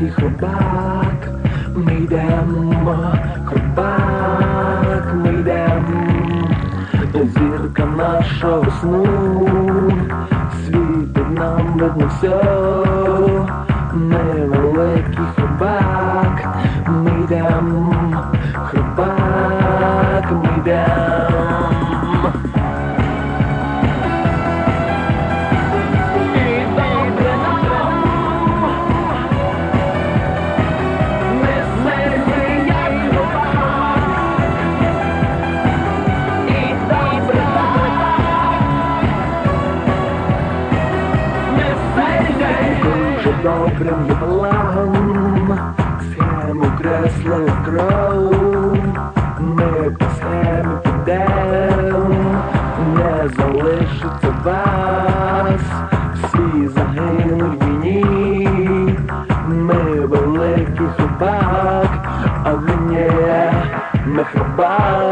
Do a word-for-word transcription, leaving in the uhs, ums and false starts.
великий хробак, ми йдемо, хробак, ми йдемо, зірка нашого сну, світить нам видно все, ми великий хробак, ми йдемо, хробак, ми йдемо. Добрим планом схему креслив кров, ми по схемі підем, не залишиться вас, всі загинуть в війні, ми великий хробак, а ви ні, ми хробак.